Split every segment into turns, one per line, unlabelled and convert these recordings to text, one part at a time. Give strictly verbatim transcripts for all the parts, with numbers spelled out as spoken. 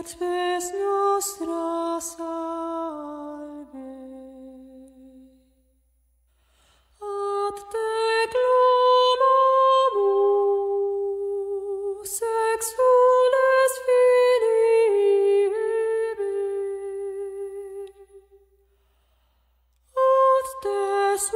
spes nostra salve. Ad te clamamus, exules filii ebi. Ad te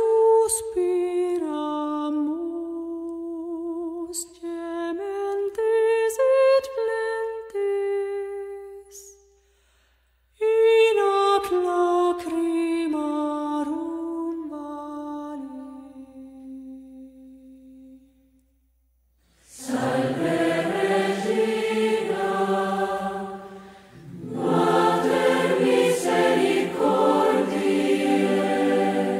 suspiramus, gementis et plentis, in ac lacrimarum vali. Salve Regina, Mater misericordiae,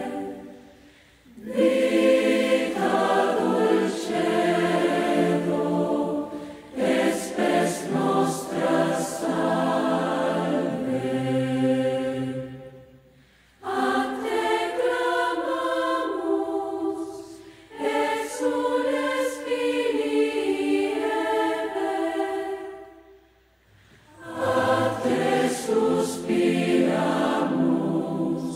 vita dulcedo, espes nostra salve. Ad te clamamus, exules filii Eve. Ad te suspiramus,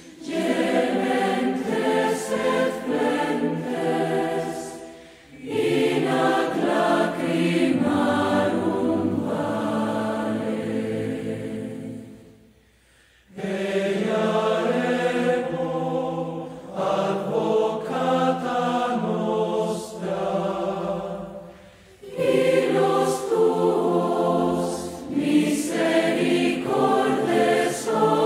gementes et plentes, in ac lacrimarum vale. Eiaremo, advocata nostra, illos tuos misericordes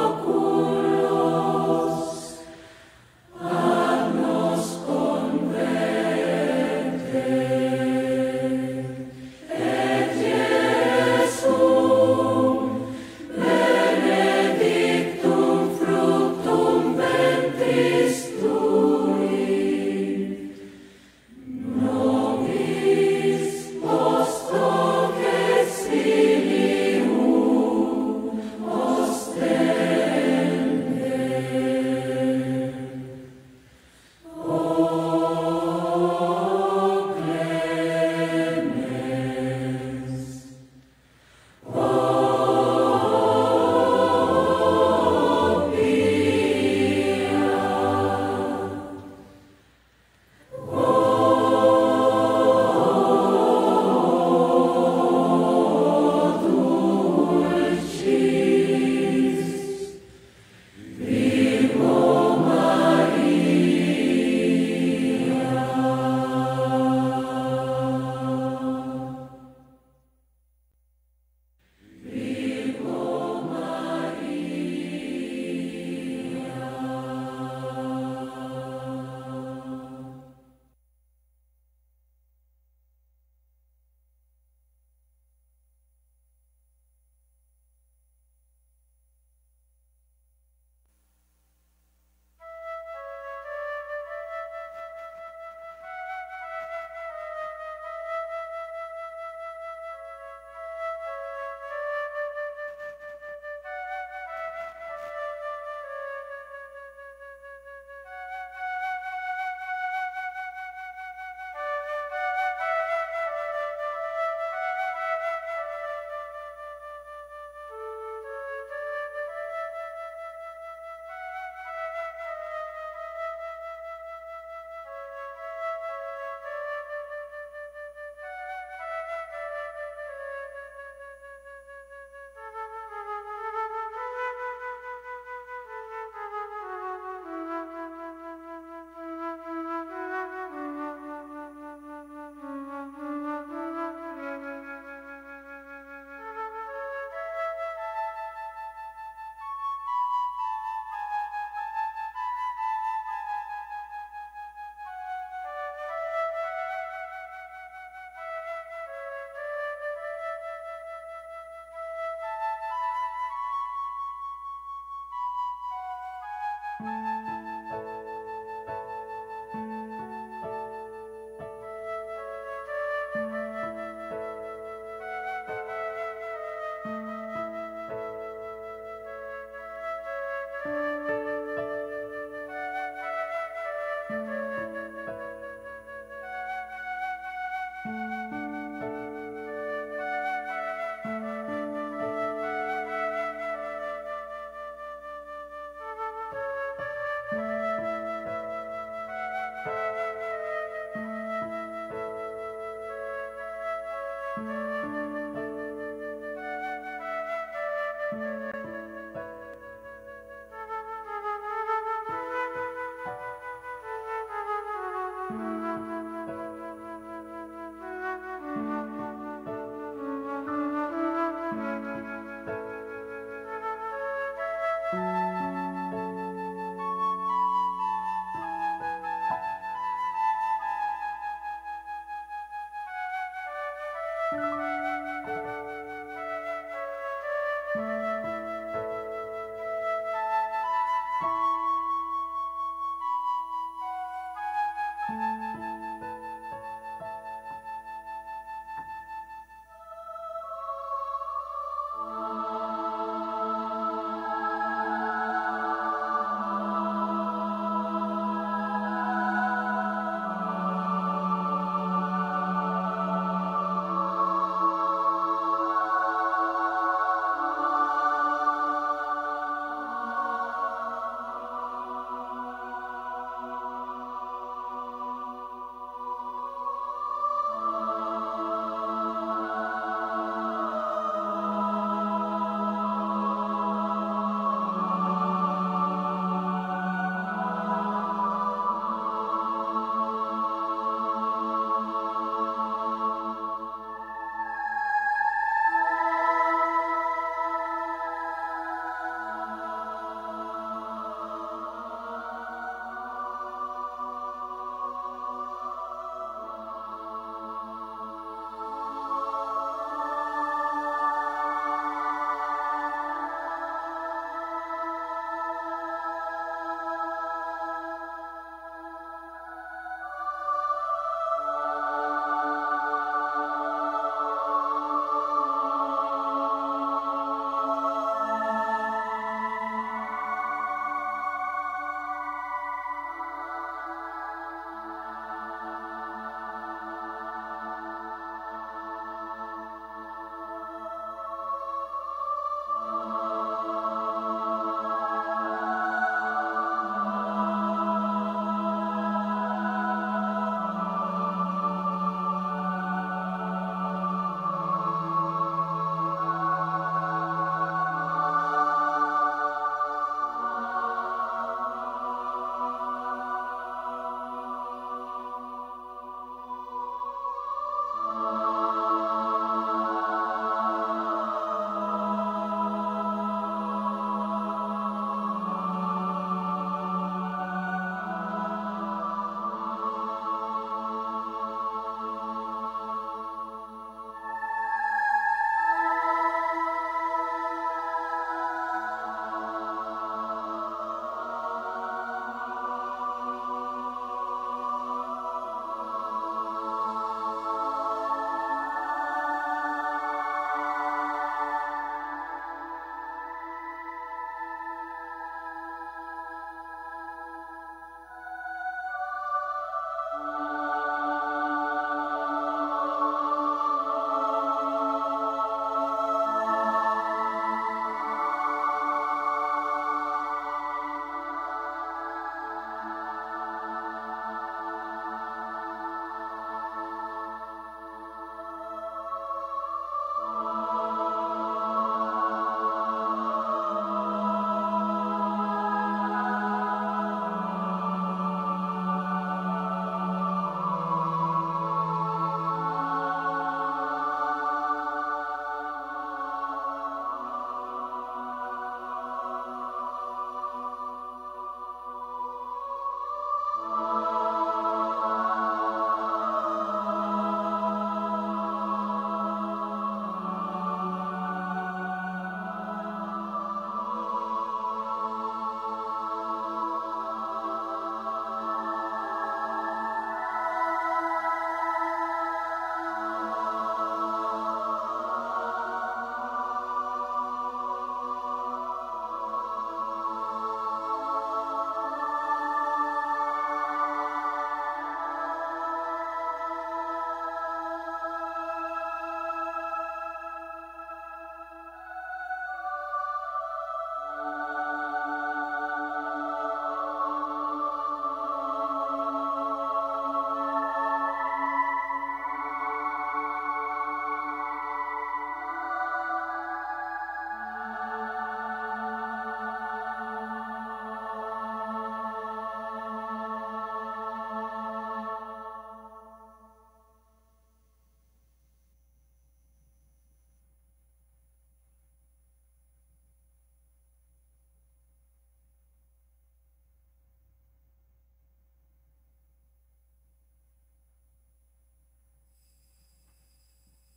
oculos, ad nos converte. Et Iesum, benedictum fructum ventris tui, nobis post hoc exilium ostende. O clemens, O pia, O dulcis, Virgo Maria. Virgo Maria.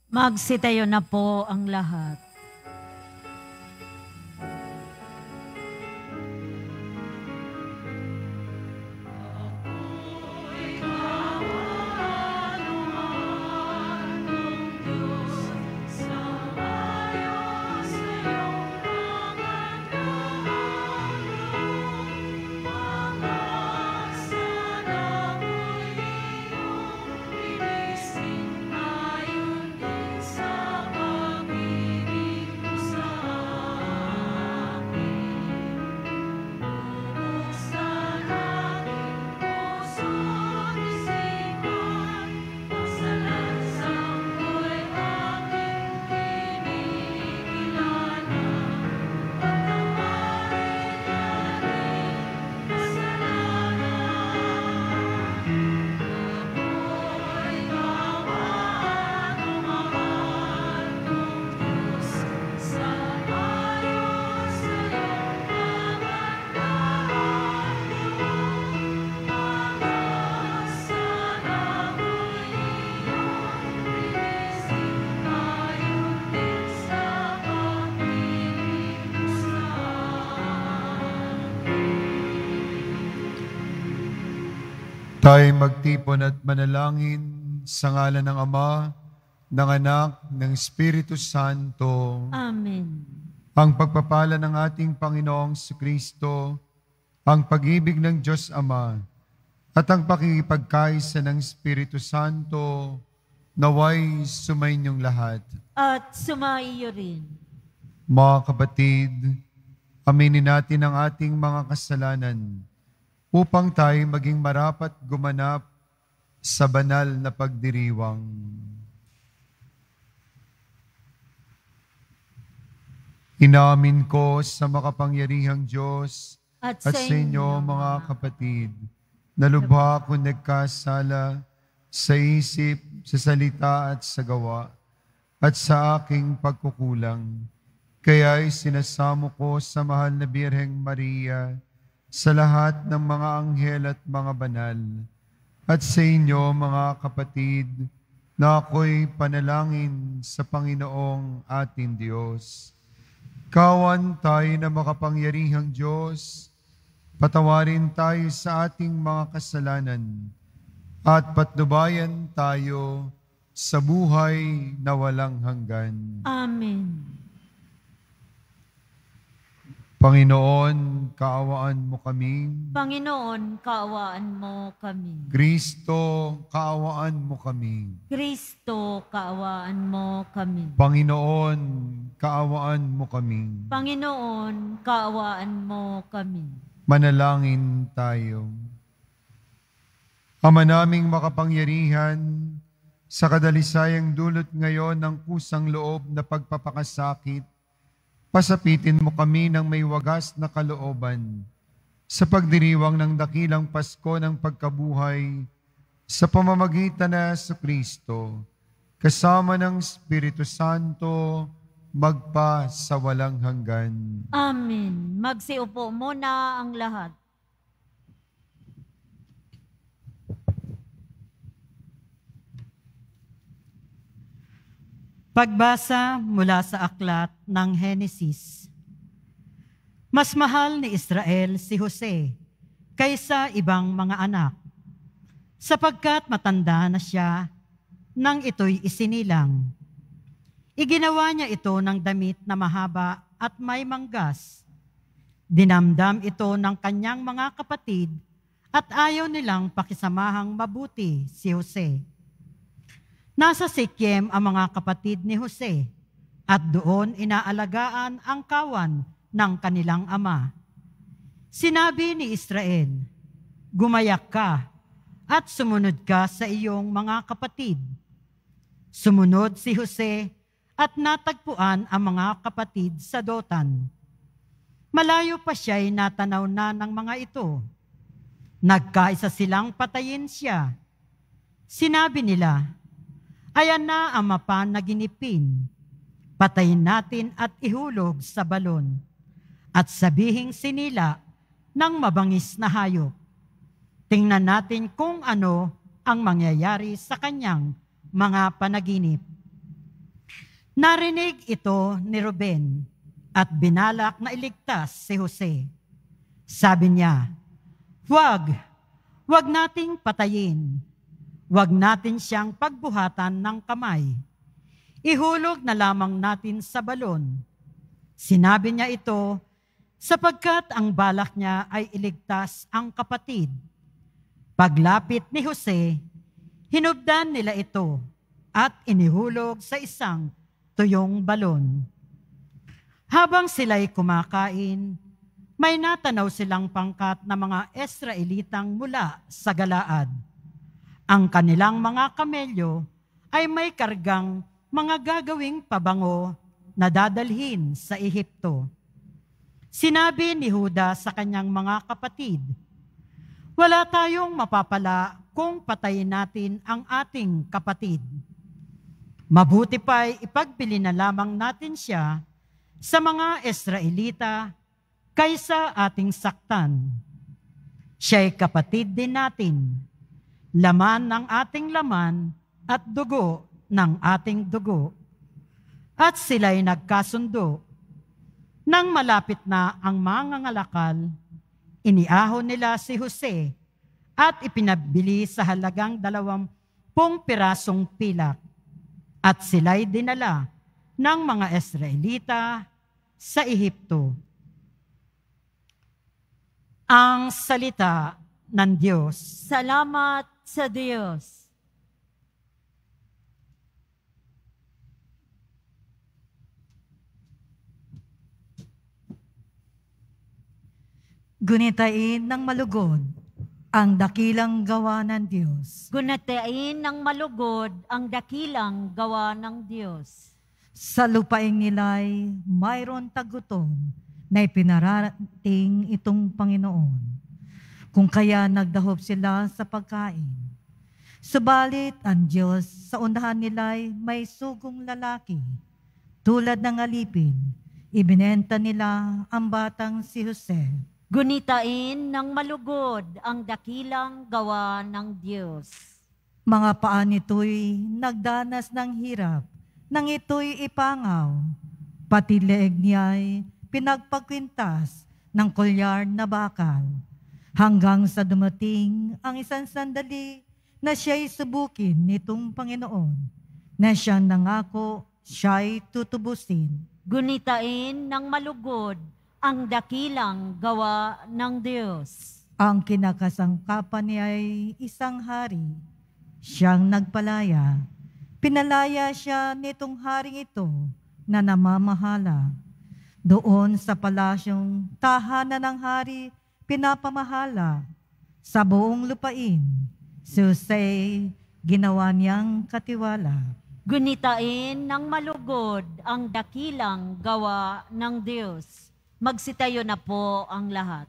Magsitayo na po ang lahat.
Tayo magtipon at manalangin sa ngalan ng Ama, ng Anak, ng Espiritu Santo.
Amen.
Ang pagpapala ng ating Panginoong Kristo, ang pag-ibig ng Diyos Ama, at ang pakikipagkaisa ng Espiritu Santo, naway sumainyong lahat.
At sumaiyo rin.
Mga kapatid, aminin natin ang ating mga kasalanan upang tayo maging marapat gumanap sa banal na pagdiriwang. Inamin ko sa makapangyarihang Diyos
At,
at sa inyo, mga kapatid, na lubha akong nagkasala sa isip, sa salita at sa gawa, at sa aking pagkukulang. Kaya'y sinasamo ko sa mahal na Birheng Maria, sa lahat ng mga anghel at mga banal, at sa inyo, mga kapatid, na ako'y panalangin sa Panginoong ating Diyos. Kawan tayo na makapangyarihang Diyos, patawarin tayo sa ating mga kasalanan, at patnubayan tayo sa buhay na walang hanggan.
Amen.
Panginoon, kaawaan mo kami.
Panginoon, kaawaan mo kami.
Kristo, kaawaan mo kami.
Kristo, kaawaan mo kami.
Panginoon, kaawaan mo kami.
Panginoon, kaawaan mo kami.
Manalangin tayo. Ama naming makapangyarihan, sa kadalisayang dulot ngayon ng kusang loob na pagpapakasakit, pasapitin mo kami ng may wagas na kalooban sa pagdiriwang ng dakilang Pasko ng pagkabuhay sa pamamagitan na sa Kristo, kasama ng Espiritu Santo, magpa sa walang hanggan.
Amen. Magsiupo muna ang lahat.
Pagbasa mula sa aklat ng Henesis. Mas mahal ni Israel si Jose kaysa ibang mga anak, sapagkat matanda na siya nang ito'y isinilang. Iginawa niya ito ng damit na mahaba at may manggas. Dinamdam ito ng kanyang mga kapatid at ayaw nilang pakisamahang mabuti si Jose. Nasa Sikiem ang mga kapatid ni Jose at doon inaalagaan ang kawan ng kanilang ama. Sinabi ni Israel, "Gumayak ka at sumunod ka sa iyong mga kapatid." Sumunod si Jose at natagpuan ang mga kapatid sa Dotan. Malayo pa siya'y natanaw na ng mga ito. Nagkaisa silang patayin siya. Sinabi nila, "Ayan na ang mapan na ginipin. Patayin natin at ihulog sa balon at sabihing sinila ng mabangis na hayop. Tingnan natin kung ano ang mangyayari sa kanyang mga panaginip." Narinig ito ni Ruben at binalak na iligtas si Jose. Sabi niya, "Huwag, huwag nating patayin. Huwag natin siyang pagbuhatan ng kamay. Ihulog na lamang natin sa balon." Sinabi niya ito sapagkat ang balak niya ay iligtas ang kapatid. Paglapit ni Jose, hinubdan nila ito at inihulog sa isang tuyong balon. Habang sila'y kumakain, may natanaw silang pangkat na mga Israelitang mula sa Galaad. Ang kanilang mga kamelyo ay may kargang mga gagawing pabango na dadalhin sa Ehipto. Sinabi ni Juda sa kanyang mga kapatid, "Wala tayong mapapala kung patayin natin ang ating kapatid. Mabuti pa'y ipagbili na lamang natin siya sa mga Israelita kaysa ating saktan. Siya'y kapatid din natin, laman ng ating laman at dugo ng ating dugo." At sila'y nagkasundo. Nang malapit na ang mga ngalakal, iniahon nila si Jose at ipinabili sa halagang dalawampung pirasong pilak. At sila'y dinala ng mga Israelita sa Ehipto. Ang salita ng Diyos.
Salamat sa Diyos.
Gunitain ng malugod ang dakilang gawa ng Diyos.
Gunatain ng malugod ang dakilang gawa ng Diyos.
Sa lupaing nila'y mayroon tagutom na ipinarating itong Panginoon, kung kaya nagdahop sila sa pagkain. Subalit ang Diyos sa undahan nila'y may sugong lalaki, tulad ng alipin, ibinenta nila ang batang si Jose.
Gunitain ng malugod ang dakilang gawa ng Diyos.
Mga paa nito'y nagdanas ng hirap, nang ito'y ipangaw. Pati leeg niya'y pinagpagkwintas ng kolyar na bakal, hanggang sa dumating ang isang sandali na siya'y subukin nitong Panginoon, na siyang nangako siya'y tutubusin.
Gunitain ng malugod ang dakilang gawa ng Diyos.
Ang kinakasangkapan niya ay isang hari. Siyang nagpalaya. Pinalaya siya nitong haring ito na namamahala. Doon sa palasyong tahanan ng hari, pinapamahala. Sa buong lupain, si Jose ginawa niyang katiwala.
Gunitain ng malugod ang dakilang gawa ng Diyos. Magsitayo na po ang lahat.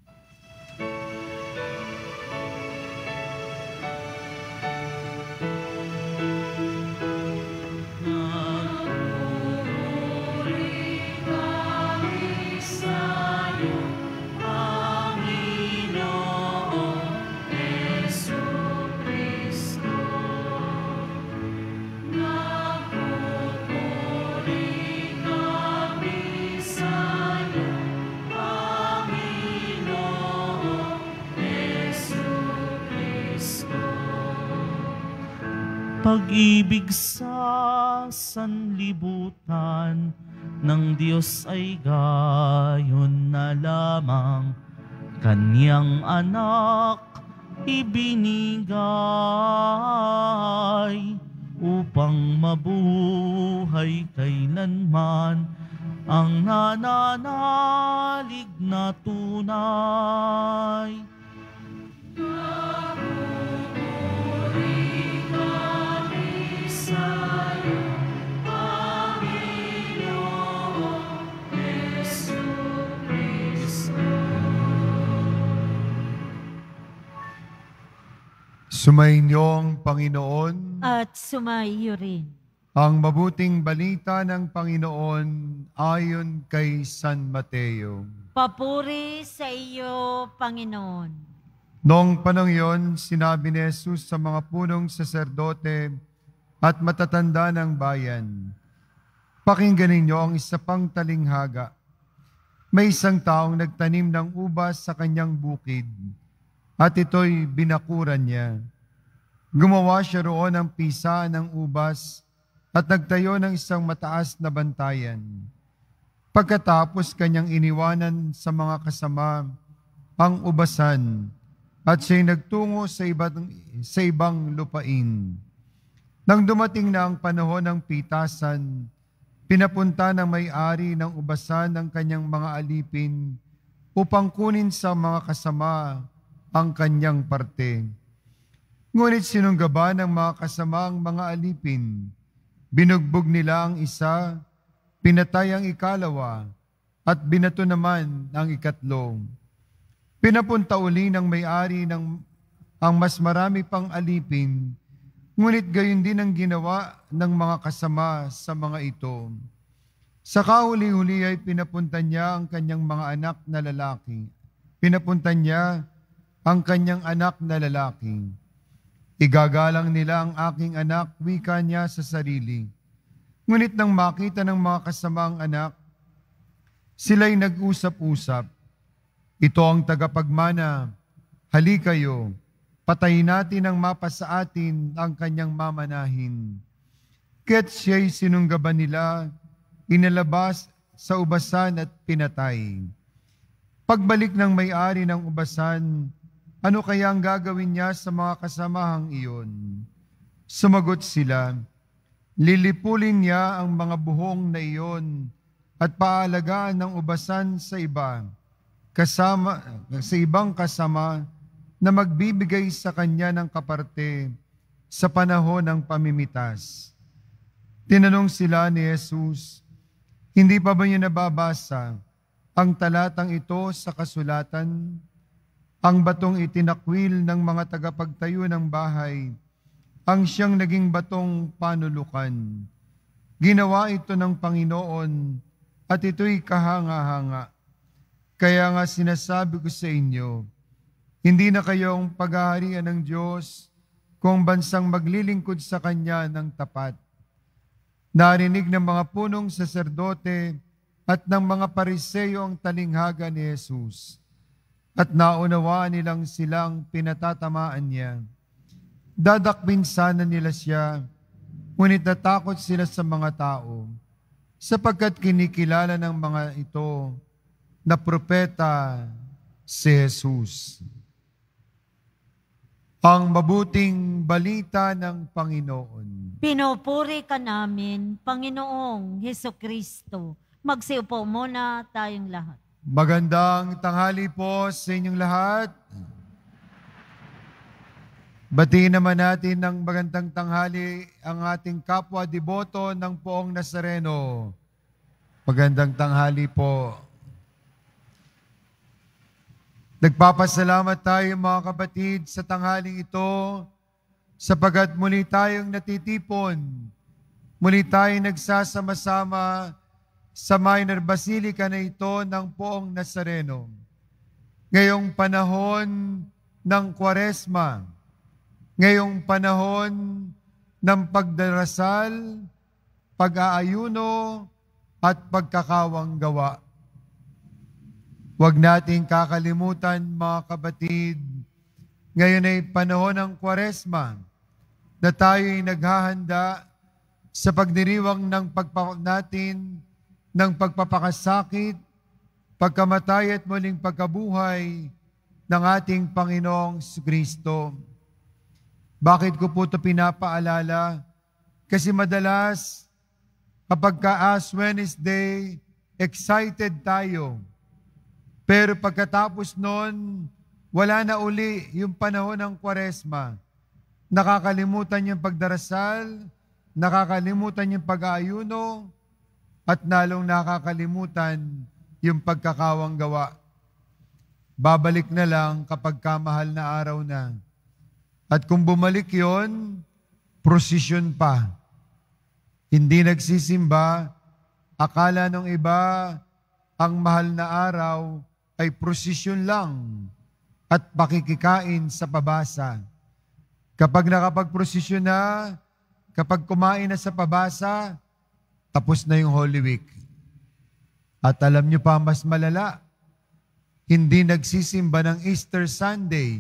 Pag-ibig sa sanlibutan ng Diyos ay gayon na lamang, Kanyang anak ibinigay upang mabuhay kailanman ang nananalig na tunay.
Sumainyong Panginoon,
At sumaiyo rin.
ang mabuting balita ng Panginoon ayon kay San Mateo.
Papuri sa iyo, Panginoon.
Noong panahon yon, sinabi ni Jesus sa mga punong saserdote at matatanda ng bayan, Pakinggan ninyo ang isa pang talinghaga. May isang taong nagtanim ng ubas sa kanyang bukid, at ito'y binakuran niya. Gumawa siya roon ng pisa ng ubas at nagtayo ng isang mataas na bantayan. Pagkatapos kanyang iniwanan sa mga kasama ang ubasan at siya'y nagtungo sa ibang, sa ibang lupain. Nang dumating na ang panahon ng pitasan, pinapunta ng may-ari ng ubasan ang kanyang mga alipin upang kunin sa mga kasama ang kanyang parte. Ngunit sinunggaba ng mga kasama ang mga alipin. Binugbog nila ang isa, pinatay ang ikalawa, at binato naman ang ikatlo. Pinapunta uli ng may-ari ng ang mas marami pang alipin, ngunit gayon din ang ginawa ng mga kasama sa mga ito. Sa kahuli-huli ay pinapunta niya ang kanyang mga anak na lalaki. Pinapunta niya ang kanyang anak na lalaki. Igagalang nila ang aking anak, wika niya sa sarili. Ngunit nang makita ng mga kasama ang anak, sila'y nag-usap-usap. Ito ang tagapagmana, hali kayo, patayin natin ang mapa sa atin ang kanyang mamanahin. Kaya't siya'y sinunggaban nila, inalabas sa ubasan at pinatay. Pagbalik ng may-ari ng ubasan, ano kaya ang gagawin niya sa mga kasamahang iyon? Sumagot sila, lilipulin niya ang mga buhong na iyon at paalagaan ng ubasan sa iba, kasama, sa ibang kasama na magbibigay sa kanya ng kaparte sa panahon ng pamimitas. Tinanong sila ni Jesus, hindi pa ba niyo nababasa ang talatang ito sa kasulatan? Ang batong itinakwil ng mga tagapagtayo ng bahay, ang siyang naging batong panulukan. Ginawa ito ng Panginoon at ito'y kahanga-hanga. Kaya nga sinasabi ko sa inyo, hindi na kayong paghaharian ng Diyos kung bansang maglilingkod sa Kanya ng tapat. Narinig ng mga punong saserdote at ng mga pariseyo ang talinghaga ni Jesus. At naunawaan nilang silang pinatatamaan niya. Dadakpin sana nila siya, ngunit natakot sila sa mga tao, sapagkat kinikilala ng mga ito na propeta si Jesus. Ang mabuting balita ng Panginoon.
Pinupuri ka namin, Panginoong Hesukristo. Magsiupo muna tayong lahat.
Magandang tanghali po sa inyong lahat. Batiin naman natin ng magandang tanghali ang ating kapwa deboto ng Poong Nazareno. Magandang tanghali po. Nagpapasalamat tayo mga kapatid sa tanghaling ito sapagat muli tayong natitipon, muli tayong nagsasama-sama sa minor basilica na ito ng Poong Nazareno. Ngayong panahon ng Kwaresma, ngayong panahon ng pagdarasal, pag-aayuno at pagkakawang gawa. Huwag nating kakalimutan mga kapatid, ngayon ay panahon ng Kwaresma na tayo'y naghahanda sa pagdiriwang ng pagpapakot natin ng pagpapakasakit, pagkamatay at muling pagkabuhay ng ating Panginoong Kristo. Bakit ko po ito pinapaalala? Kasi madalas kapag ka Ash Wednesday, excited tayo. Pero pagkatapos nun, wala na uli yung panahon ng Kwaresma. Nakakalimutan yung pagdarasal, nakakalimutan yung pag-aayuno, at nalong nakakalimutan yung pagkakawang gawa. Babalik na lang kapag kamahal na araw na. At kung bumalik yon, prosesyon pa. Hindi nagsisimba, akala ng iba, ang mahal na araw ay prosesyon lang at pakikikain sa pabasa. Kapag nakapagprosesyon na, kapag kumain na sa pabasa, tapos na yung Holy Week. At alam nyo pa, mas malala, hindi nagsisimba ng Easter Sunday.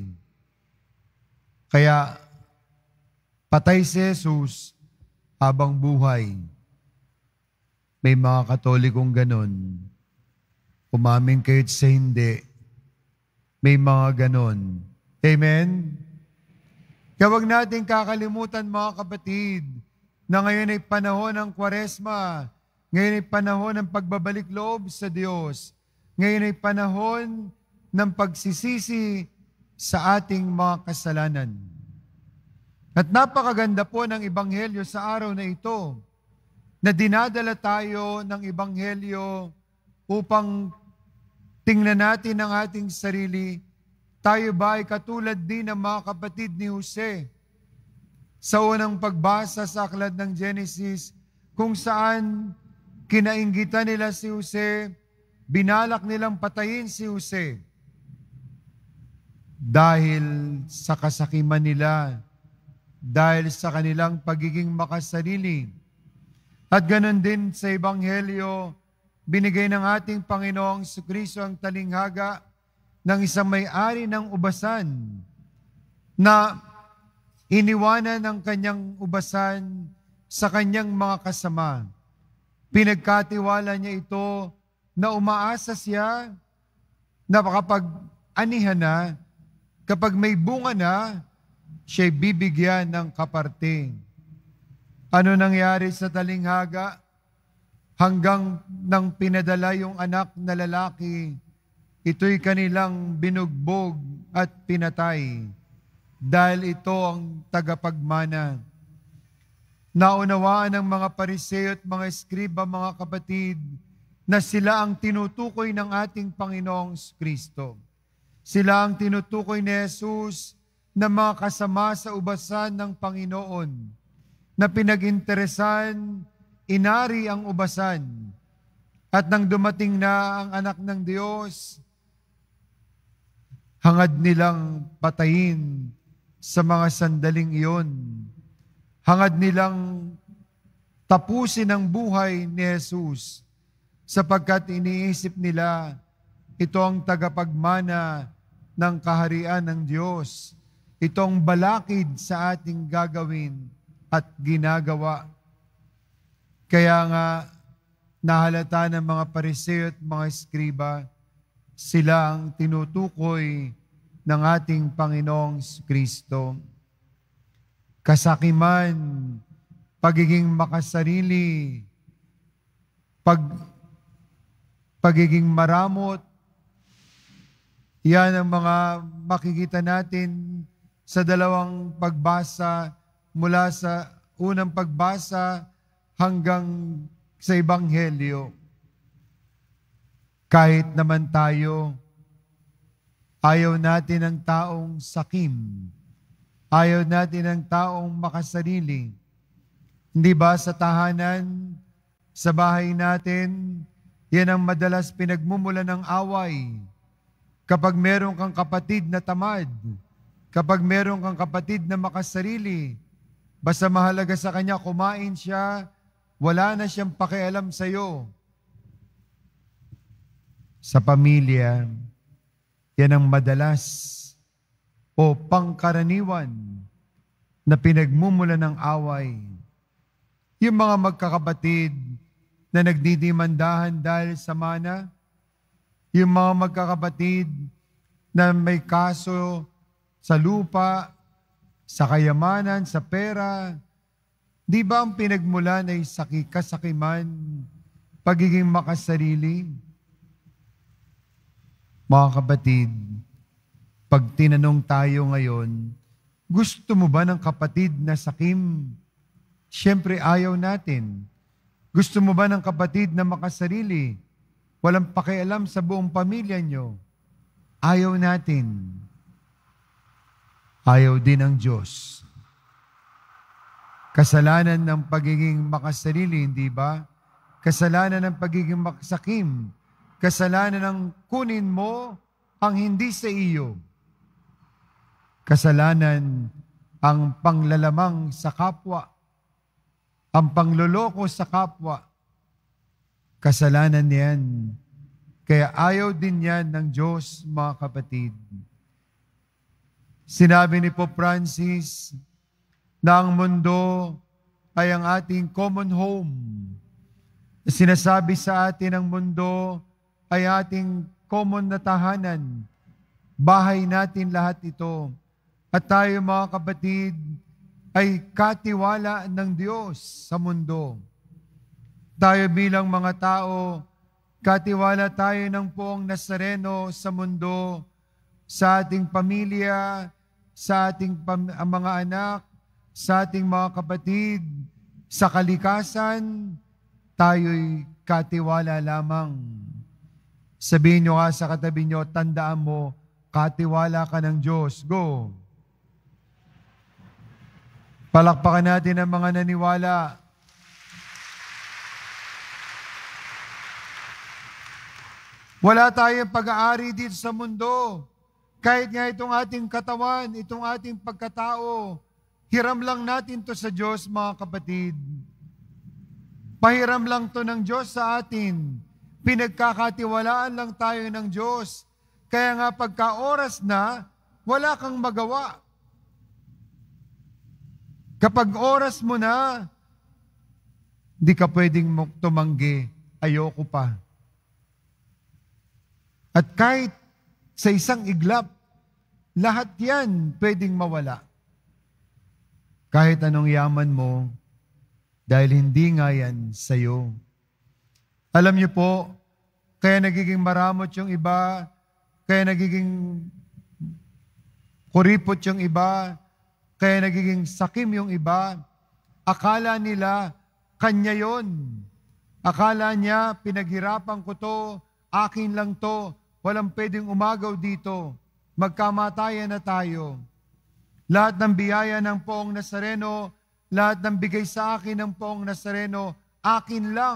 Kaya patay si Jesus habang buhay. May mga Katolikong ganon. Umamin kayo't sa hindi. May mga ganon. Amen? Kaya huwag natin kakalimutan mga kapatid na ngayon ay panahon ng Kwaresma. Ngayon ay panahon ng pagbabalik loob sa Diyos. Ngayon ay panahon ng pagsisisi sa ating mga kasalanan. At napakaganda po ng Ebanghelyo sa araw na ito na dinadala tayo ng Ebanghelyo upang tingnan natin ang ating sarili. Tayo ba ay katulad din ng mga kapatid ni Jose sa unang pagbasa sa aklat ng Genesis kung saan kinainggitan nila si Jose, binalak nilang patayin si Jose dahil sa kasakiman nila, dahil sa kanilang pagiging makasarili. At ganon din sa Ebanghelyo, binigay ng ating Panginoong Jesucristo ang talinghaga ng isang may-ari ng ubasan na iniwanan ang kanyang ubasan sa kanyang mga kasama. Pinagkatiwala niya ito na umaasa siya na kapag anihan na, kapag may bunga na, siya'y bibigyan ng kaparte. Ano nangyari sa talinghaga? Hanggang nang pinadala yung anak na lalaki, ito'y kanilang binugbog at pinatay dahil ito ang tagapagmana. Naunawaan ng mga Pariseo at mga Eskriba, mga kapatid, na sila ang tinutukoy ng ating Panginoong Kristo. Sila ang tinutukoy ni Jesus na mga kasama sa ubasan ng Panginoon, na pinag-interesan, inari ang ubasan. At nang dumating na ang anak ng Diyos, hangad nilang patayin sa mga sandaling iyon. Hangad nilang tapusin ang buhay ni Jesus sapagkat iniisip nila ito ang tagapagmana ng kaharian ng Diyos. Itong balakid sa ating gagawin at ginagawa. Kaya nga, nahalata ng mga Pariseo at mga Eskriba, sila ang tinutukoy ng ating Panginoong Kristo. Kasakiman, pagiging makasarili, pag, pagiging maramot, yan ang mga makikita natin sa dalawang pagbasa mula sa unang pagbasa hanggang sa Ebanghelyo. Kahit naman tayo, ayaw natin ang taong sakim. Ayaw natin ang taong makasarili. Hindi ba sa tahanan, sa bahay natin, yan ang madalas pinagmumula ng away. Kapag meron kang kapatid na tamad, kapag meron kang kapatid na makasarili, basta mahalaga sa kanya, kumain siya, wala na siyang pakialam sa iyo. Sa pamilya, yan ang madalas o pangkaraniwan na pinagmumula ng away. Yung mga magkakapatid na nagdidimandahan dahil sa mana, yung mga magkakapatid na may kaso sa lupa, sa kayamanan, sa pera, di ba ang pinagmulan ay saki, kasakiman, pagiging makasarili? Mga kapatid, pag tinanong tayo ngayon, gusto mo ba ng kapatid na sakim? Siyempre ayaw natin. Gusto mo ba ng kapatid na makasarili? Walang pakialam sa buong pamilya nyo? Ayaw natin. Ayaw din ng Diyos. Kasalanan ng pagiging makasarili, hindi ba? Kasalanan ng pagiging makasakim. Kasalanan ng kunin mo ang hindi sa iyo. Kasalanan ang panglalamang sa kapwa. Ang pangloloko sa kapwa. Kasalanan niyan. Kaya ayaw din yan ng Diyos, mga kapatid. Sinabi ni Pope Francis na ang mundo ay ang ating common home. Sinasabi sa atin ang mundo ay ating common na tahanan. Bahay natin lahat ito. At tayo, mga kapatid, ay katiwala ng Diyos sa mundo. Tayo bilang mga tao, katiwala tayo ng poong Nazareno sa mundo, sa ating pamilya, sa ating pam- mga anak, sa ating mga kapatid, sa kalikasan, tayo'y katiwala lamang. Sabihin nyo nga sa katabi nyo, tandaan mo, katiwala ka ng Diyos. Go! Palakpakan natin ang mga naniwala. Wala tayong pag-aari dito sa mundo. Kahit nga itong ating katawan, itong ating pagkatao, hiram lang natin to sa Diyos, mga kapatid. Pahiram lang to ng Diyos sa atin. Pinagkakatiwalaan lang tayo ng Diyos. Kaya nga pagka oras na, wala kang magawa. Kapag oras mo na, di ka pwedeng tumanggi, ayoko pa. At kahit sa isang iglap, lahat yan pwedeng mawala. Kahit anong yaman mo, dahil hindi nga yan sa'yo. Alam niyo po, kaya nagiging maramot yung iba, kaya nagiging kuripot yung iba, kaya nagiging sakim yung iba, akala nila, kanya yon. Akala niya, pinaghirapan ko to, akin lang to, walang pwedeng umagaw dito, magkamatayan na tayo. Lahat ng biyaya ng poong Nazareno, lahat ng bigay sa akin ng poong Nazareno, akin lang.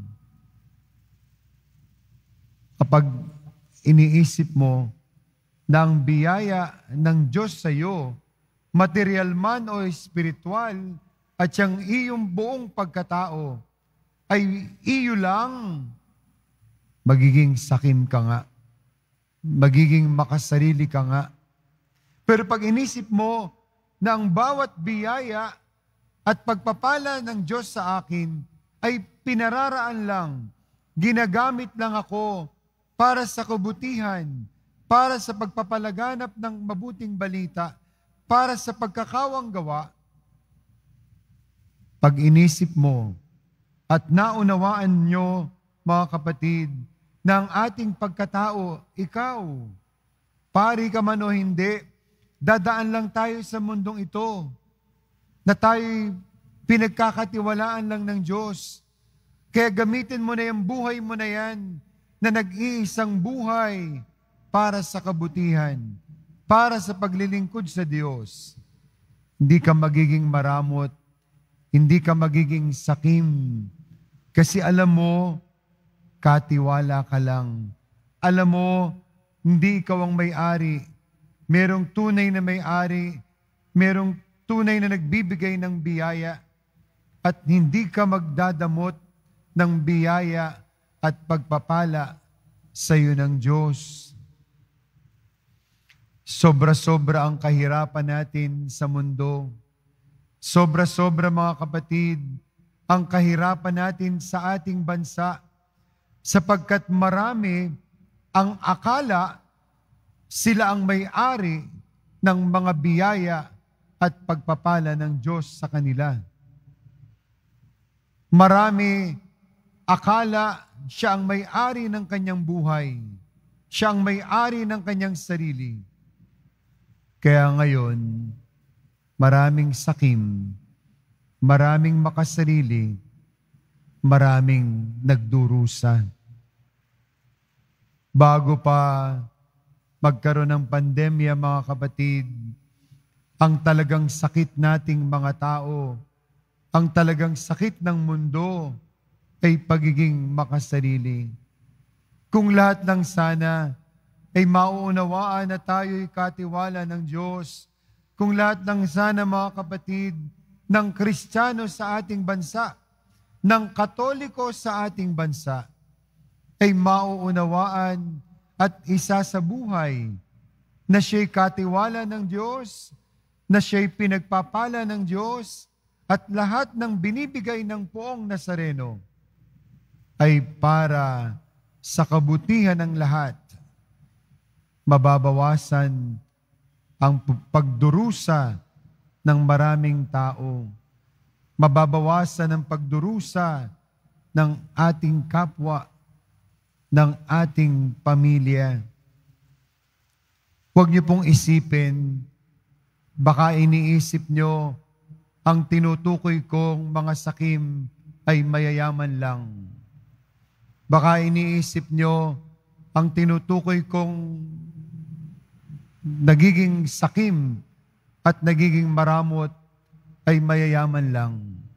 Kapag iniisip mo na ang biyaya ng Diyos sa iyo, material man o espiritual, at siyang iyong buong pagkatao, ay iyo lang, magiging sakim ka nga. Magiging makasarili ka nga. Pero pag inisip mo na ang bawat biyaya at pagpapala ng Diyos sa akin ay pinararaan lang, ginagamit lang ako para sa kabutihan, para sa pagpapalaganap ng mabuting balita, para sa pagkakawang gawa, pag inisip mo at naunawaan nyo, mga kapatid, na ang ating pagkatao, ikaw, pari ka man o hindi, dadaan lang tayo sa mundong ito, na tayo pinagkakatiwalaan lang ng Diyos. Kaya gamitin mo na yung buhay mo na yan, na nag-iisang buhay para sa kabutihan, para sa paglilingkod sa Diyos. Hindi ka magiging maramot, hindi ka magiging sakim, kasi alam mo, katiwala ka lang. Alam mo, hindi ikaw ang may-ari. Merong tunay na may-ari, merong tunay na nagbibigay ng biyaya, at hindi ka magdadamot ng biyaya at pagpapala sa iyo ng Diyos. Sobra-sobra ang kahirapan natin sa mundo. Sobra-sobra, mga kapatid, ang kahirapan natin sa ating bansa, sapagkat marami ang akala sila ang may-ari ng mga biyaya at pagpapala ng Diyos sa kanila. Marami akala siya ang may-ari ng kanyang buhay, siya ang may-ari ng kanyang sarili. Kaya ngayon, maraming sakim, maraming makasarili, maraming nagdurusa. Bago pa magkaroon ng pandemya, mga kapatid, ang talagang sakit nating mga tao, ang talagang sakit ng mundo ay pagiging makasarili. Kung lahat ng sana ay mauunawaan na tayo'y katiwala ng Diyos, kung lahat ng sana, mga kapatid, ng Kristiyano sa ating bansa, ng Katoliko sa ating bansa, ay mauunawaan at isa sa buhay, na siya'y katiwala ng Diyos, na siya'y pinagpapala ng Diyos, at lahat ng binibigay ng poong Nazareno ay para sa kabutihan ng lahat. Mababawasan ang pagdurusa ng maraming tao. Mababawasan ang pagdurusa ng ating kapwa, ng ating pamilya. Huwag niyo pong isipin, baka iniisip niyo, ang tinutukoy kong mga sakim ay mayayaman lang. Baka iniisip niyo, ang tinutukoy kong nagiging sakim at nagiging maramot ay mayayaman lang.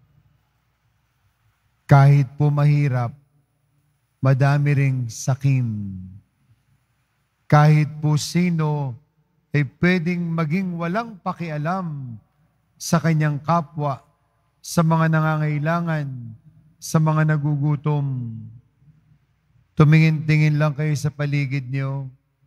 Kahit po mahirap, madami ring sakim. Kahit po sino ay pwedeng maging walang pakialam sa kanyang kapwa, sa mga nangangailangan, sa mga nagugutom. Tumingin-tingin lang kayo sa paligid niyo.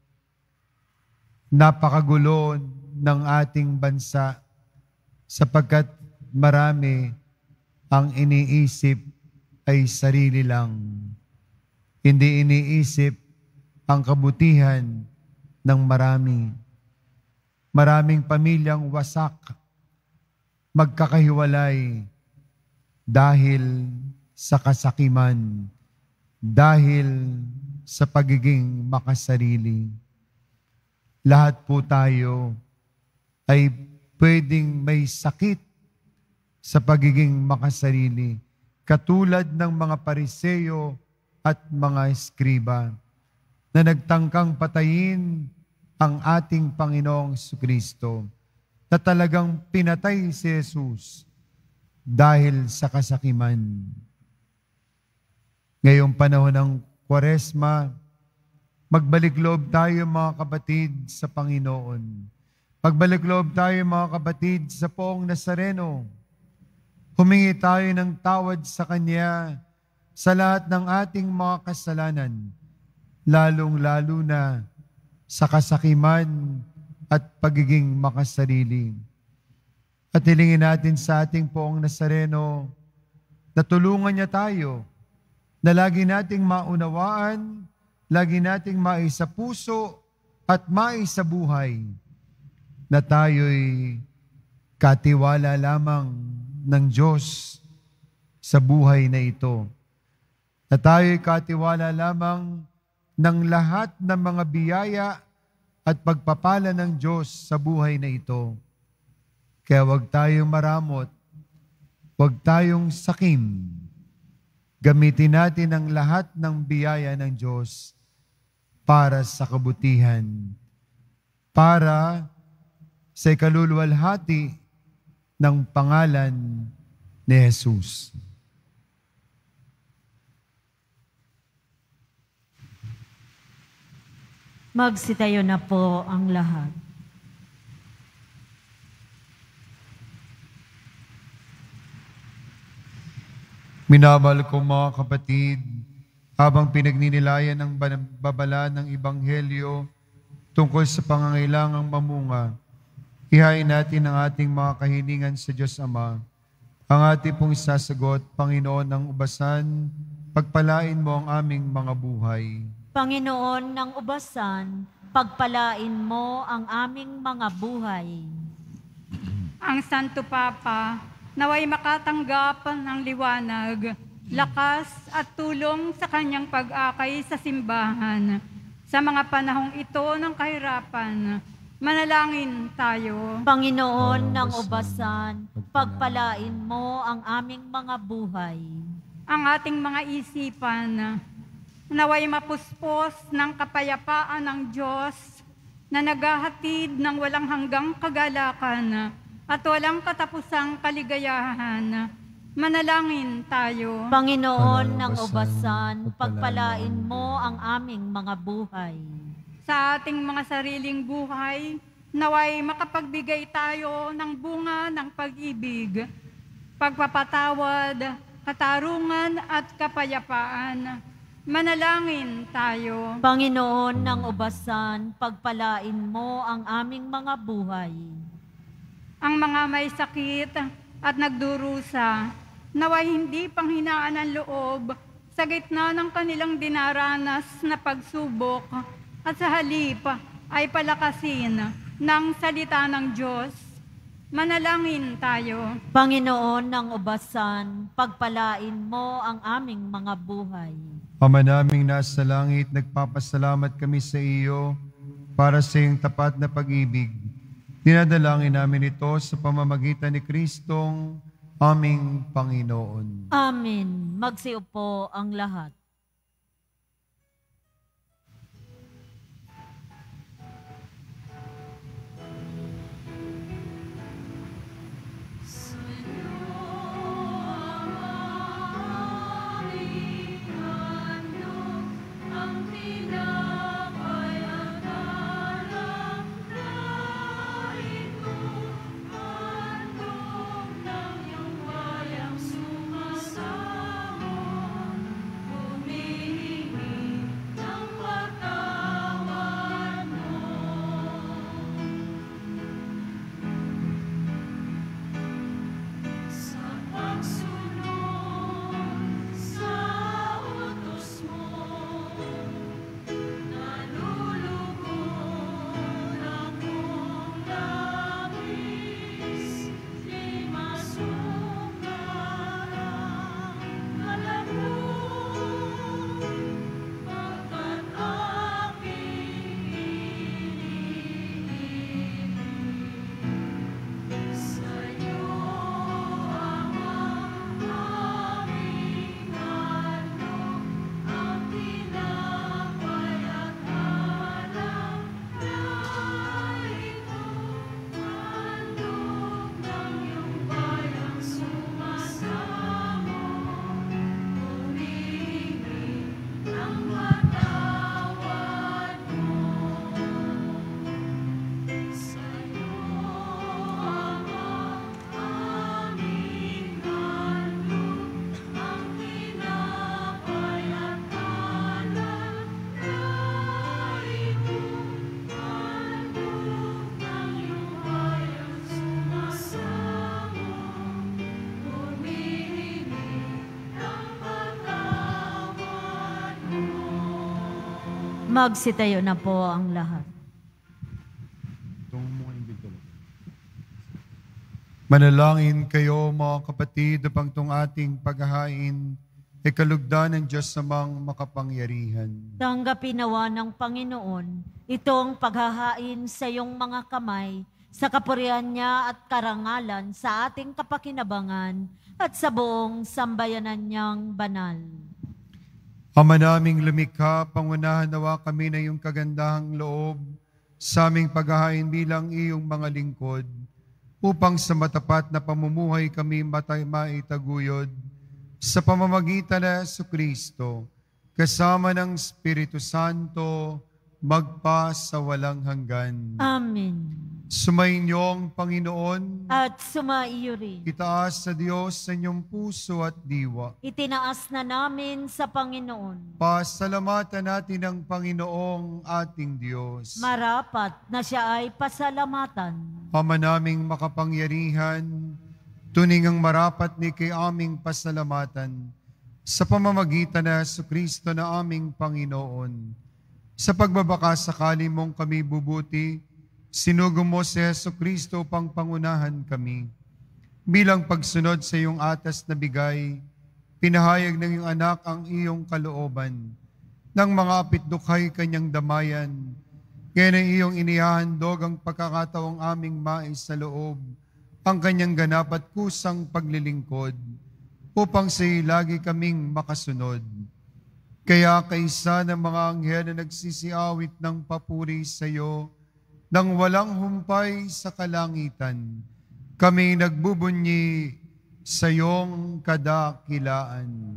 Napakagulo ng ating bansa sapagkat marami ang iniisip ay sarili lang. Hindi iniisip ang kabutihan ng marami. Maraming pamilyang wasak, magkakahiwalay dahil sa kasakiman, dahil sa pagiging makasarili. Lahat po tayo ay pwedeng may sakit sa pagiging makasarili, katulad ng mga Pariseo at mga eskriba na nagtangkang patayin ang ating Panginoong Jesucristo, na talagang pinatay si Jesus dahil sa kasakiman. Ngayong panahon ng Kwaresma, magbalik loob tayo mga kapatid sa Panginoon. Magbalik loob tayo mga kapatid sa poong Nazareno. Humingi tayo ng tawad sa Kanya sa lahat ng ating mga kasalanan, lalong-lalo na sa kasakiman at pagiging makasarili. At hilingin natin sa ating poong Nazareno na tulungan niya tayo, na lagi nating maunawaan, lagi nating maisapuso at maisabuhay, na tayo'y katiwala lamang ng Diyos sa buhay na ito. Na tayo'y katiwala lamang ng lahat ng mga biyaya at pagpapala ng Diyos sa buhay na ito. Kaya huwag tayong maramot, huwag tayong sakim. Gamitin natin ang lahat ng biyaya ng Diyos para sa kabutihan, para sa ikaluluwalhati ng pangalan ni Jesus.
Magsitayo na po ang lahat.
Minamahal ko mga kapatid, habang pinagninilayan ng babala ng Ebanghelyo tungkol sa pangangailangang mamunga, ihain natin ang ating mga kahilingan sa Diyos Ama. Ang ating pong isasagot, Panginoon ng ubasan, pagpalain mo ang aming mga buhay.
Panginoon ng ubasan, pagpalain mo ang aming mga buhay.
Ang Santo Papa, naway makatanggap ng liwanag, lakas at tulong sa kanyang pag-akay sa simbahan. Sa mga panahong ito ng kahirapan, manalangin tayo.
Panginoon ng ubasan, pagpalain mo ang aming mga buhay.
Ang ating mga isipan, naway mapuspos ng kapayapaan ng Diyos na naghahatid ng walang hanggang kagalakan at walang katapusang kaligayahan. Manalangin tayo.
Panginoon ng ubasan, pagpalain mo ang aming mga buhay.
Sa ating mga sariling buhay, naway makapagbigay tayo ng bunga ng pag-ibig, pagpapatawad, katarungan at kapayapaan. Manalangin tayo.
Panginoon ng ubasan, pagpalain mo ang aming mga buhay.
Ang mga may sakit at nagdurusa, naway hindi panghinaan ang loob sa gitna ng kanilang dinaranas na pagsubok at sa halip ay palakasin ng salita ng Diyos. Manalangin tayo.
Panginoon ng ubasan, pagpalain mo ang aming mga buhay.
Ama naming nasa langit, nagpapasalamat kami sa iyo para sa iyong tapat na pag-ibig. Dinadalangin namin ito sa pamamagitan ni Kristong aming Panginoon.
Amen. Magsiupo ang lahat. Magsitayo na po ang lahat.
Manalangin kayo mga kapatid upang itong ating paghahain ay kalugdan ng Diyos samang makapangyarihan.
Tanggapin nawa ng Panginoon itong paghahain sa iyong mga kamay sa kapurihan niya at karangalan sa ating kapakinabangan at sa buong sambayanan niyang banal.
Ama naming lumikha, pangunahan nawa kami na iyong kagandahang loob sa aming paghahain bilang iyong mga lingkod, upang sa matapat na pamumuhay kami matay maitaguyod sa pamamagitan ng Jesucristo, kasama ng Espiritu Santo, magpa sa walang hanggan.
Amen.
Sumainyong Panginoon,
At sumaiyo rin.
itaas sa Diyos sa inyong puso at diwa.
Itinaas na namin sa Panginoon.
Pasalamatan natin ang Panginoong ating Diyos.
Marapat na siya ay pasalamatan.
Ama naming makapangyarihan, tuning ang marapat ni kay aming pasalamatan sa pamamagitan na Jesucristo na aming Panginoon. Sa pagbabakasakali mong kami bubuti, sinugo mo si Jesucristo upang pangunahan kami. Bilang pagsunod sa iyong atas na bigay, pinahayag ng iyong anak ang iyong kalooban. Nang mga apitdukhay kanyang damayan, kaya na iyong inihahandog ang pagkakataong aming mais sa loob, ang kanyang ganap at kusang paglilingkod, upang sa iyo lagi kaming makasunod. Kaya kaisa ng mga anghel na nagsisiawit ng papuri sa iyo, nang walang humpay sa kalangitan, kami nagbubunyi sa iyong kadakilaan.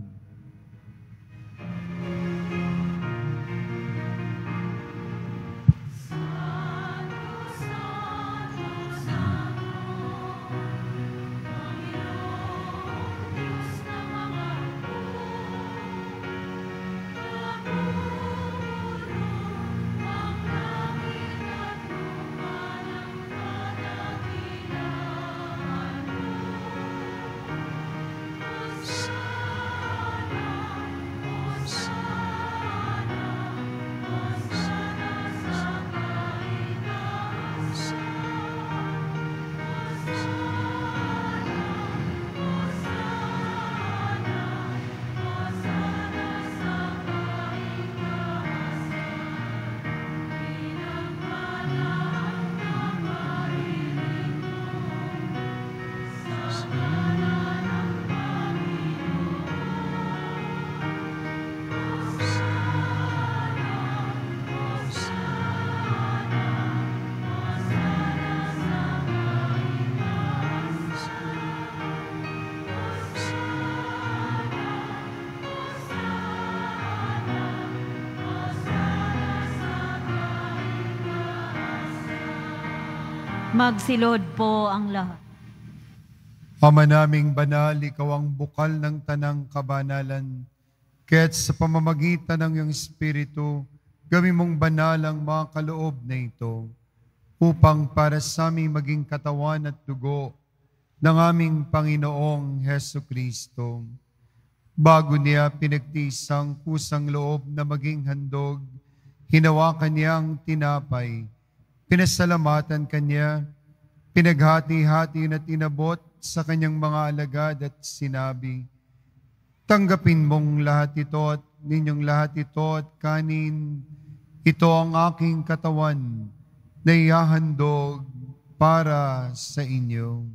Magsilod po ang lahat.
Ama naming banal, ikaw ang bukal ng tanang kabanalan. Kaya't sa pamamagitan ng iyong Espiritu, gawin mong banal ang mga kaloob na ito, upang para sa aming maging katawan at dugo ng aming Panginoong Heso Kristo. Bago niya pinagtiis ang kusang loob na maging handog, hinawakan niya ang tinapay, pinasalamatan kanya, pinaghati-hati at inabot sa kanyang mga alagad at sinabi, tanggapin mong lahat ito at ninyong lahat ito at kanin, ito ang aking katawan na ihahandog para sa inyo.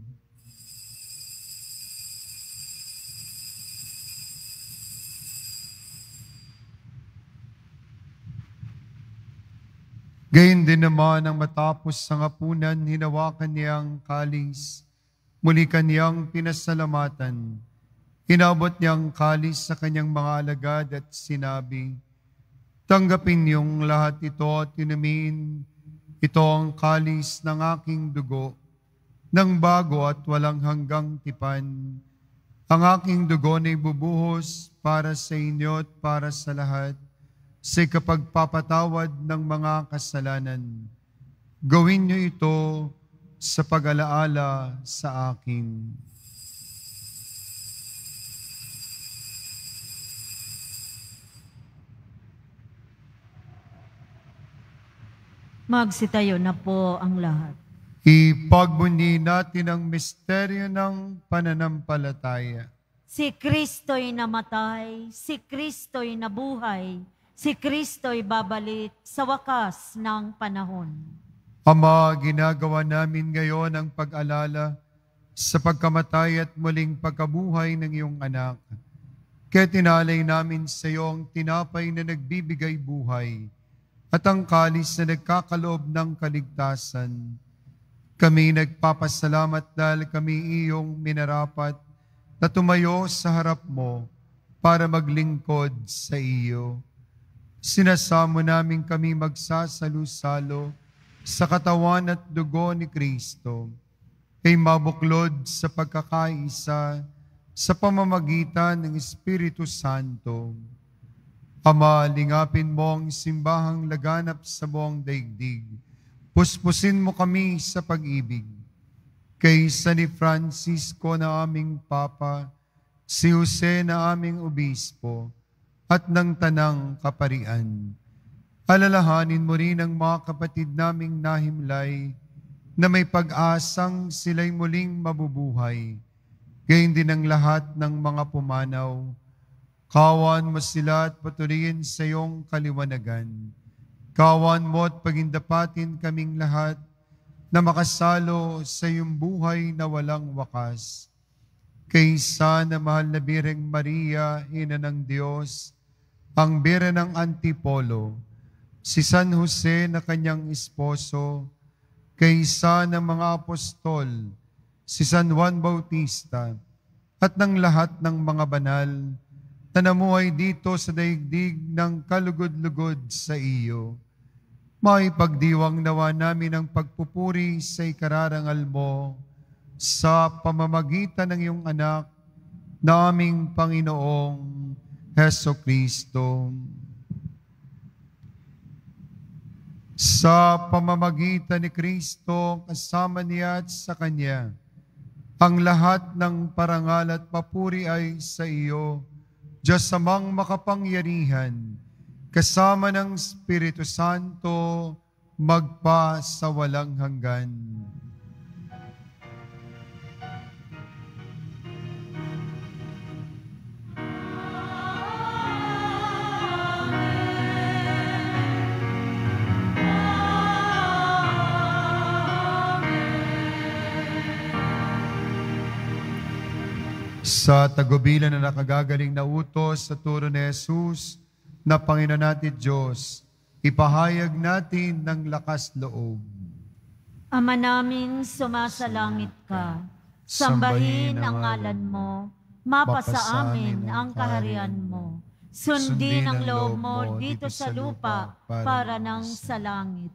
Gayun din naman ang matapos sa hapunan, hinawakan niya ang kalis, muli kanyang pinasalamatan. Inabot niya ang kalis sa kanyang mga alagad at sinabi, tanggapin niyong lahat ito at inumin, ito ang kalis ng aking dugo, ng bago at walang hanggang tipan. Ang aking dugo na ibubuhos para sa inyo at para sa lahat, sa kapagpapatawad ng mga kasalanan. Gawin niyo ito sa pag-alaala sa akin.
Magsitayo na po ang lahat.
Ipagbunyi natin ang misteryo ng pananampalataya.
Si Kristo'y namatay, si Kristo'y nabuhay, si Kristo'y babalik sa wakas ng panahon.
Ama, ginagawa namin ngayon ang pag-alala sa pagkamatay at muling pagkabuhay ng iyong anak. Kaya tinalay namin sa iyo ang tinapay na nagbibigay buhay at ang kalis na nagkakaloob ng kaligtasan. Kami nagpapasalamat dahil kami iyong minarapat na tumayo sa harap mo para maglingkod sa iyo. Sinasamo namin kami magsasalo-salo sa katawan at dugo ni Kristo, ay mabuklod sa pagkakaisa sa pamamagitan ng Espiritu Santo. Ama, lingapin mo ang simbahang laganap sa buong daigdig. Puspusin mo kami sa pag-ibig. Kay San Francisco na aming Papa, si Jose na aming Obispo, at ng Tanang Kaparian. Alalahanin mo rin ang mga kapatid naming nahimlay na may pag-asang sila'y muling mabubuhay. Gayon din ang lahat ng mga pumanaw. Kawan mo sila at patuloyin sa iyong kaliwanagan. Kawan mo at pagindapatin kaming lahat na makasalo sa iyong buhay na walang wakas. Kaysa na mahal na Birheng Maria, Ina ng Diyos, ang Bira ng Antipolo, si San Jose na kanyang esposo, kaysa ng mga apostol, si San Juan Bautista, at ng lahat ng mga banal na namuhay dito sa daigdig ng kalugod-lugod sa iyo. Maipagdiwang nawa namin ang pagpupuri sa ikararangal mo sa pamamagitan ng iyong anak na aming Panginoong Heso Kristo. Sa pamamagitan ni Kristo, kasama niya at sa Kanya, ang lahat ng parangal at papuri ay sa iyo, Diyos amang makapangyarihan, kasama ng Espiritu Santo, magpa sa walang hanggan. Sa tagubilan na nakagagaling na utos sa turo ni Jesus na Panginoon natin Diyos, ipahayag natin ng lakas loob.
Ama namin, sumasalangit ka. Sambahin ang ngalan mo. Mapasa amin ang kaharian mo. Sundin ang loob mo dito sa lupa para nang sa langit.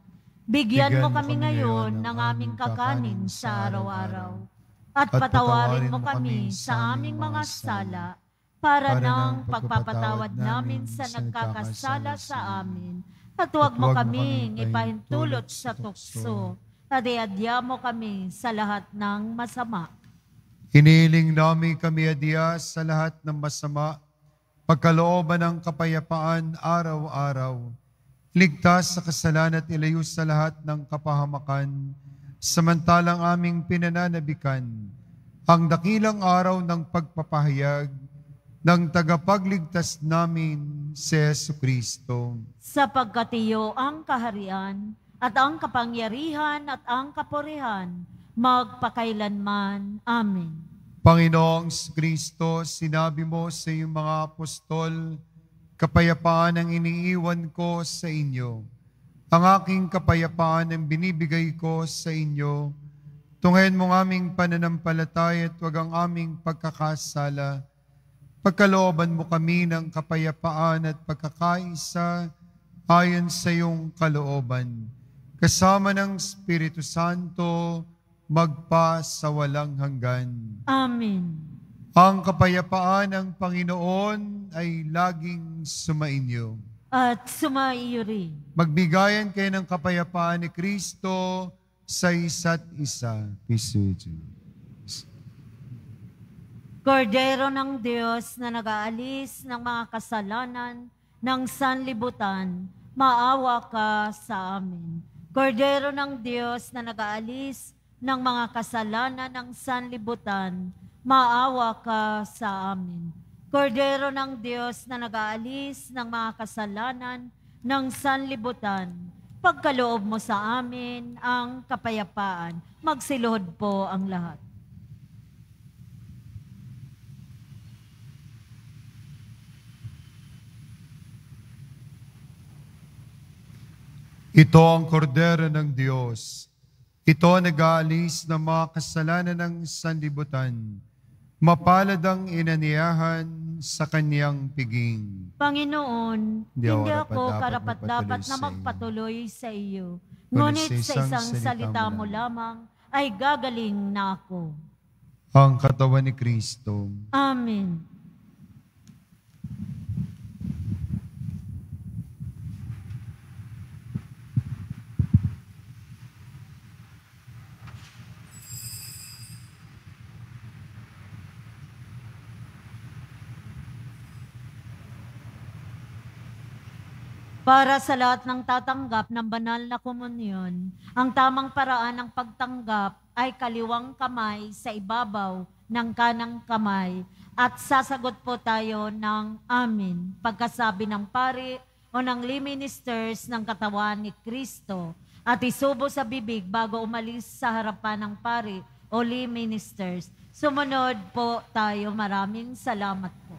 Bigyan mo kami ngayon ng aming kakanin sa araw-araw. At patawarin mo kami sa aming mga sala para ng pagpapatawad namin sa nagkakasala sa amin. At huwag mo kaming ipahintulot sa tukso. At iadya mo kami sa lahat ng masama.
Hinihiling namin kami adya sa lahat ng masama, pagkalooban ng kapayapaan araw-araw. Ligtas sa kasalanan at ilayo sa lahat ng kapahamakan, samantalang aming pinananabikan ang dakilang araw ng pagpapahayag ng tagapagligtas namin si Jesucristo.
Sapagkat iyo ang kaharian at ang kapangyarihan at ang kapurihan magpakailanman. Amen.
Panginoong Kristo, sinabi mo sa iyong mga apostol, kapayapaan ang iniiwan ko sa inyo. Ang aking kapayapaan ang binibigay ko sa inyo. Tunghayan mo ang aming pananampalataya at huwag ang aming pagkakasala. Pagkalooban mo kami ng kapayapaan at pagkakaisa ayon sa iyong kalooban. Kasama ng Espiritu Santo, magpa sa walang hanggan.
Amen.
Ang kapayapaan ng Panginoon ay laging sumainyo.
At sumaiyo rin.
Magbigayan kayo ng kapayapaan ni Kristo sa isa't isa. Peace with you.
Kordero ng Diyos na nag-aalis ng mga kasalanan ng sanlibutan, maawa ka sa amin. Kordero ng Diyos na nag-aalis ng mga kasalanan ng sanlibutan, maawa ka sa amin. Kordero ng Diyos na nag-aalis ng mga kasalanan ng sanlibutan, pagkaloob mo sa amin ang kapayapaan. Magsiluhod po ang lahat.
Ito ang kordero ng Diyos. Ito nag-aalis ng mga kasalanan ng sanlibutan. Mapalad ang inaniyahan sa kanyang piging.
Panginoon,
Hindi
hindi
ako
ako
karapat-dapat
karapat-dapat
magpatuloy
na
sa
magpatuloy sa iyo.
Ngunit
Ngunit
sa
sa
isang
isang salita mo lamang ay gagaling na ako.
Ang katawan ni Kristo.
Amen. Para sa lahat ng tatanggap ng banal na komunyon, ang tamang paraan ng pagtanggap ay kaliwang kamay sa ibabaw ng kanang kamay at sasagot po tayo ng amen pagkasabi ng pari o ng lay ministers ng katawan ni Kristo at isubo sa bibig bago umalis sa harapan ng pari o lay ministers. Sumunod po tayo. Maraming salamat po.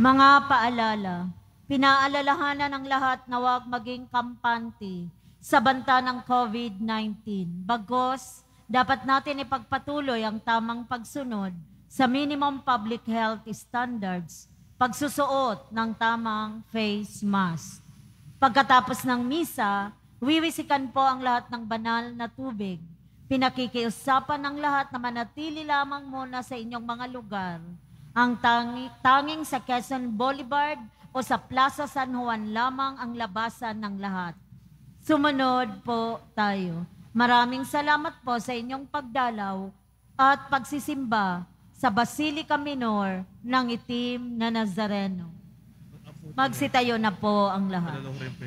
Mga paalala, pinaalalahanan ng lahat na huwag maging kampante sa banta ng COVID nineteen. Bagos, dapat natin ipagpatuloy ang tamang pagsunod sa minimum public health standards, pagsusuot ng tamang face mask. Pagkatapos ng misa, wiwisikan po ang lahat ng banal na tubig. Pinakikiusapan ng lahat na manatili lamang muna sa inyong mga lugar. Ang tangi, tanging sa Quezon Boulevard o sa Plaza San Juan lamang ang labasan ng lahat. Sumunod po tayo. Maraming salamat po sa inyong pagdalaw at pagsisimba sa Basilica Minor ng Itim na Nazareno. Magsitayo na po ang lahat.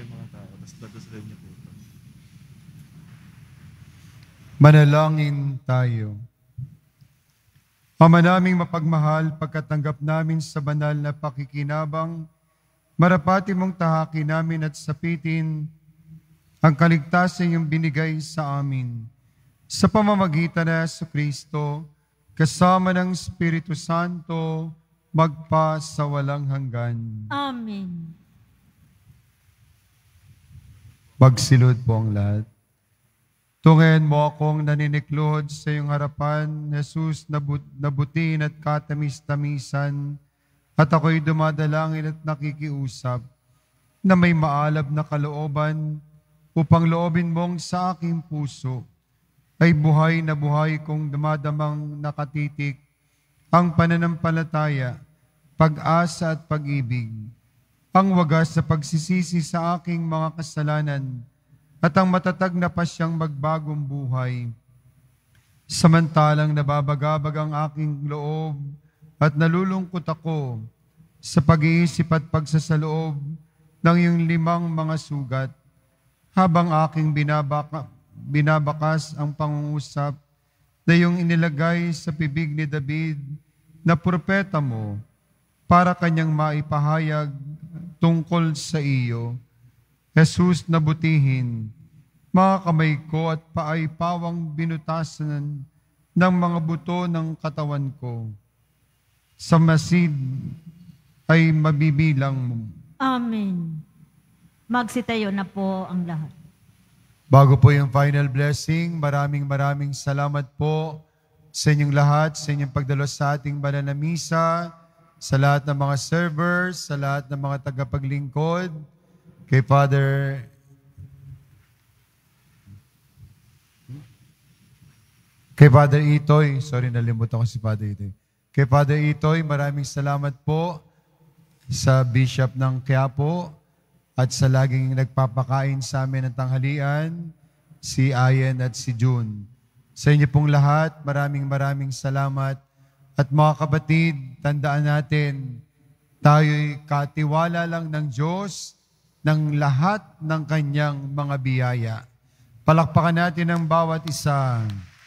Manalangin tayo. Ama naming mapagmahal, pagkatanggap namin sa banal na pakikinabang, marapati mong tahakin namin at sapitin ang kaligtasan iyong binigay sa amin. Sa pamamagitan na Jesucristo, kasama ng Espiritu Santo, magpa sa walang hanggan.
Amen.
Magsilod po ang lahat. Tunghayan mo akong naninikluhod sa iyong harapan, Jesus, na butin at katamis-tamisan, at ako'y dumadalangin at nakikiusap na may maalab na kalooban upang loobin mong sa aking puso ay buhay na buhay kong dumadamang nakatitik ang pananampalataya, pag-asa at pag-ibig, ang wagas sa pagsisisi sa aking mga kasalanan, at ang matatag na pasyang magbagong buhay. Samantalang nababagabag ang aking loob at nalulungkot ako sa pag-iisip at pagsasaloob ng iyong limang mga sugat, habang aking binabaka, binabakas ang pangungusap na iyong inilagay sa bibig ni David na propeta mo para kanyang maipahayag tungkol sa iyo. Jesus, nabutihin, mga kamay ko at paay pawang binutasan ng mga buto ng katawan ko. Sa masid ay mabibilang mo.
Amen. Magsitayo na po ang lahat.
Bago po yung final blessing, maraming maraming salamat po sa inyong lahat, sa inyong pagdalo sa ating banal na misa, sa lahat ng mga servers, sa lahat ng mga tagapaglingkod, kay Father kay Father Itoy, sorry nalimutan ko si Father Itoy. Kay Father Itoy, maraming salamat po sa Bishop ng QUIAPO at sa laging nagpapakain sa amin ng tanghalian, si Ayen at si June. Sa inyo pong lahat, maraming maraming salamat. At mga kapatid, tandaan natin, tayo'y katiwala lang ng Diyos ng lahat ng kanyang mga biyaya. Palakpakan natin ang bawat isa.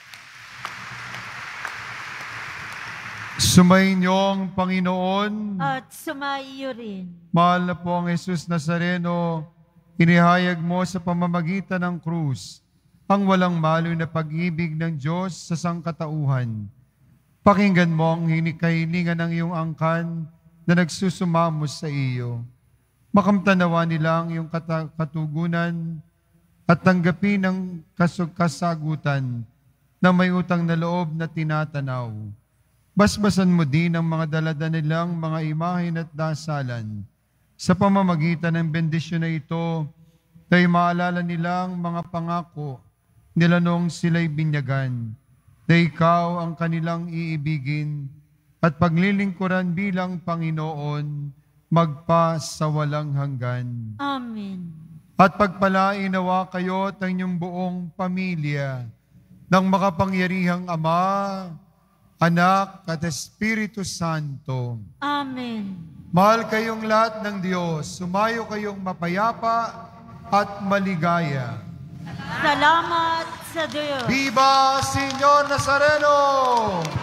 Sumayinyong Panginoon
At sumaiyo rin.
Mahal na po ang Jesus Nazareno, inihayag mo sa pamamagitan ng krus ang walang maloy na pag-ibig ng Diyos sa sangkatauhan. Pakinggan mo ang hinikahilingan ng iyong angkan na nagsusumamo sa iyo. Makamtanawa nila ang iyong katugunan at tanggapin ang kasagutan na may utang na loob na tinatanaw. Basbasan mo din ang mga dalada nilang mga imahin at dasalan. Sa pamamagitan ng bendisyon na ito, ay maalala nilang mga pangako nila noong sila'y binyagan, na ikaw ang kanilang iibigin at paglilingkuran bilang Panginoon, magpa sa walang hanggan.
Amen.
At pagpalain nawa kayo at ang inyong buong pamilya ng makapangyarihang Ama, Anak at Espiritu Santo.
Amen.
Mahal kayong lahat ng Diyos, sumayo kayong mapayapa at maligaya.
Salamat sa Diyos.
Viva Señor Nazareno!